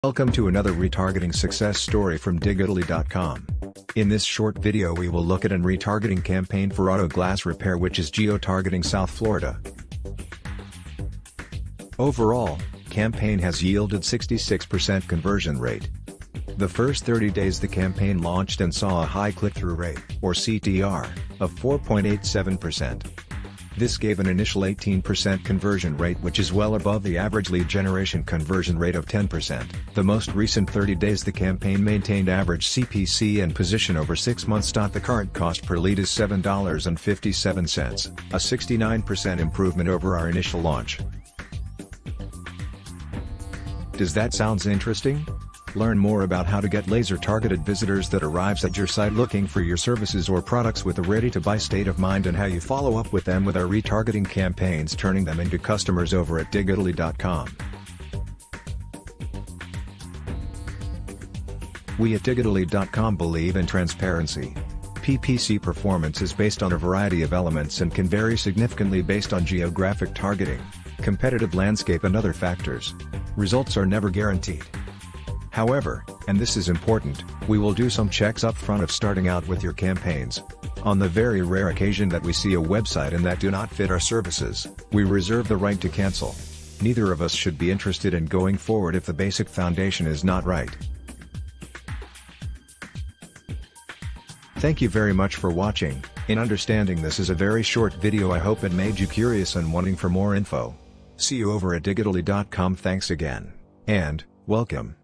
Welcome to another retargeting success story from digitaly.com. In this short video we will look at an retargeting campaign for auto glass repair which is geo-targeting South Florida. Overall, campaign has yielded 66% conversion rate. The first 30 days the campaign launched and saw a high click-through rate, or CTR, of 4.87%. This gave an initial 18% conversion rate which is well above the average lead generation conversion rate of 10%. The most recent 30 days the campaign maintained average CPC and position over 6 months. The current cost per lead is $7.57, a 69% improvement over our initial launch. Does that sound interesting? Learn more about how to get laser-targeted visitors that arrives at your site looking for your services or products with a ready-to-buy state of mind, and how you follow up with them with our retargeting campaigns, turning them into customers over at digitaly.com. We at digitaly.com believe in transparency. PPC performance is based on a variety of elements and can vary significantly based on geographic targeting, competitive landscape and other factors. Results are never guaranteed. However, and this is important, we will do some checks up front of starting out with your campaigns. On the very rare occasion that we see a website and that do not fit our services, we reserve the right to cancel. Neither of us should be interested in going forward if the basic foundation is not right. Thank you very much for watching. In understanding this is a very short video, I hope it made you curious and wanting for more info. See you over at digitaly.com. Thanks again. And, welcome.